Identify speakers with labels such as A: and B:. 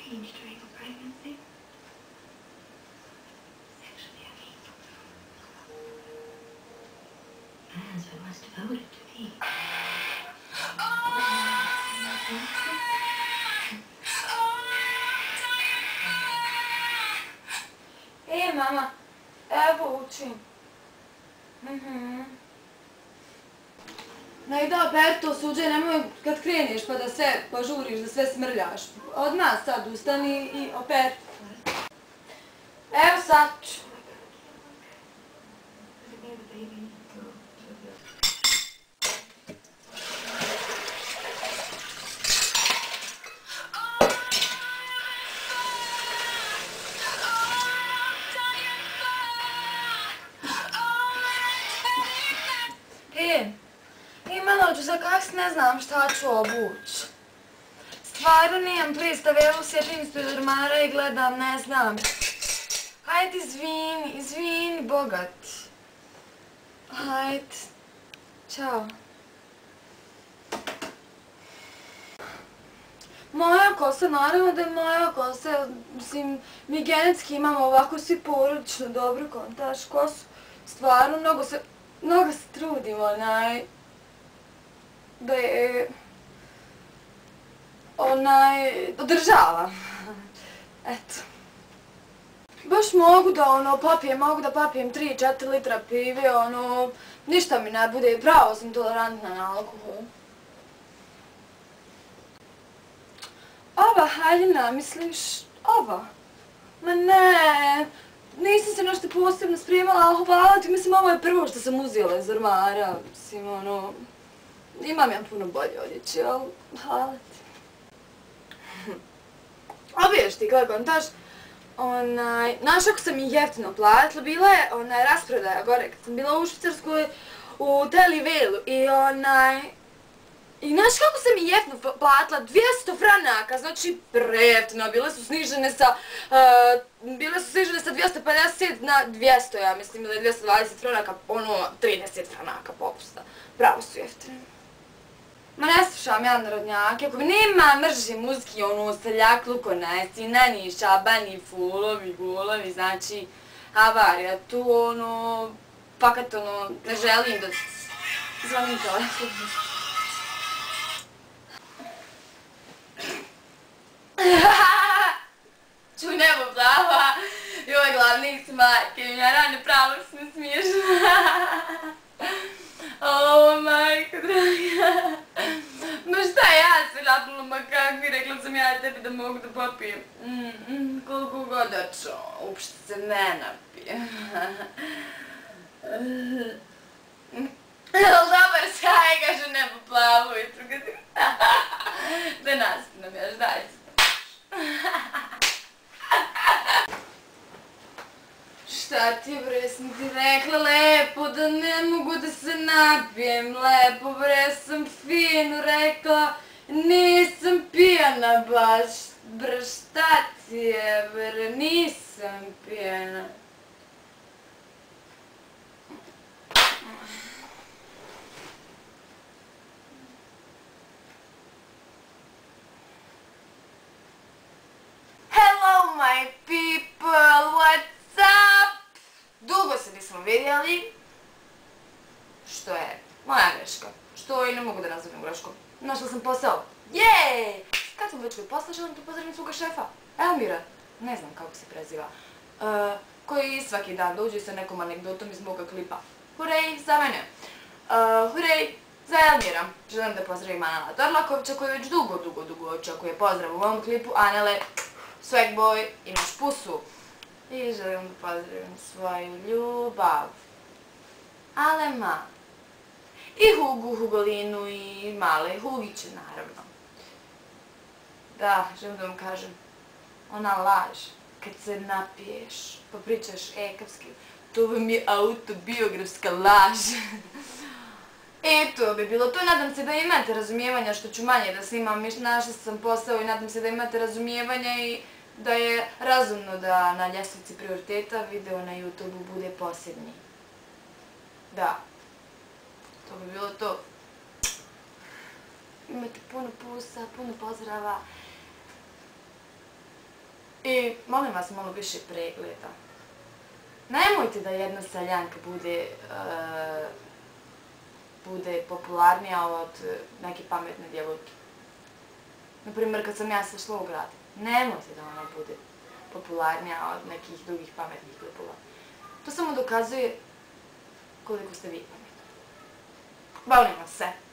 A: changed during the pregnancy. Sexually unequal. My husband was devoted to me.
B: Mama, evo učim. No i da, Berto, suđe, nemoj kad kreneš pa da sve požuriš, da sve smrljaš. Odmah sad ustani i opet. Evo sad ću. Malo ću za kaks, ne znam šta ću obući. Stvarno nijem pristav, evo sjetim ispred ormara i gledam, ne znam. Hajde, izvini, bogat. Hajde. Ćao. Moja kosa, naravno da je moja kosa. Mislim, mi genetski imamo ovako svi porodično dobru kontaš kosu. Stvarno, mnogo se trudimo, da je održava. Eto. Baš mogu da papijem 3-4 litra pive, ništa mi ne bude, pravo sam tolerantna na alkohol. Ova haljina, misliš, ova? Ma ne, nisam se nešto posebno spremala, ali hvala ti, mislim, ovo je prvo što sam uzela iz ormara, mislim, imam ja puno bolje odjeće, ali hvala ti. Obiješ ti, kako kontaš, znaš ako sam i jeftino platila, bila je rasprodaja gore, kad sam bila u Švicarskoj, u Telivelu, i znaš kako sam i jeftino platila, 200 franaka, znači prejeftino, bile su snižene sa 250 na 200, ja mislim, ili 220 franaka, 30 franaka popusta, pravo su jeftine. Ma ne slušam ja narodnjake, ako nema mrži muziki, seljak, lukonajci, nani, šabani, fulovi, gulovi, znači, avarija tu, fakat, ne želim da zvonim telefon. Čuj, nebo plava, joj, glavnik smajke, ja rane pravo se ne smiješ. O, majko draga. Ma šta ja se napila, ma kakvi, rekla sam ja tebi da mogu da popijem. Koliko god očo, uopšte se ne napijem. Dobar sjaj, kaže nebo plavo jutru, da naspinam još, daj se. Šta ti bre, sam ti rekla lepo da ne mogu da se napijem, lepo bre, sam fino rekla, nisam pijana baš, bre šta ti je bre, nisam pijana. Hello my people, what's up? Dugo se nismo vidjeli, što je moja greška, što i ne mogu da nazovem greškom. Našla sam posao, jej! Kad sam već kod posla, želim tu pozdravim svoga šefa, Elmira, ne znam kako se preziva, koji svaki dan dođe sa nekom anegdotom iz moga klipa. Hurej za mene, hurej za Elmira. Želim da pozdravim Anela Torlakovića koji već dugo očekuje pozdrav u ovom klipu. Anele, swag boy, imaš pusu. I želim da pozdravim svoju ljubav. Alema. I Hugu, Hugolinu i male Hugiće, naravno. Da, želim da vam kažem, ona laž, kad se napiješ, pa pričaš ekavski, to vam je autobiografska laž. I to bi bilo to, nadam se da imate razumijevanja što ću manje da snimam, našla sam posao i nadam se da imate razumijevanja i da je razumno da na ljestvici prioriteta video na YouTube-u bude posljednji. Da, to bi bilo to. Imate puno pusa, puno pozdrava I molim vas malo više pregleda. Nemojte da jedna seljanka bude popularnija od neke pametne djevojke. Naprimjer, kad sam ja sašla u grad, nemojte da ona bude popularnija od nekih drugih pametnih popula. To samo dokazuje koliko ste vi pametni. Molim vas se.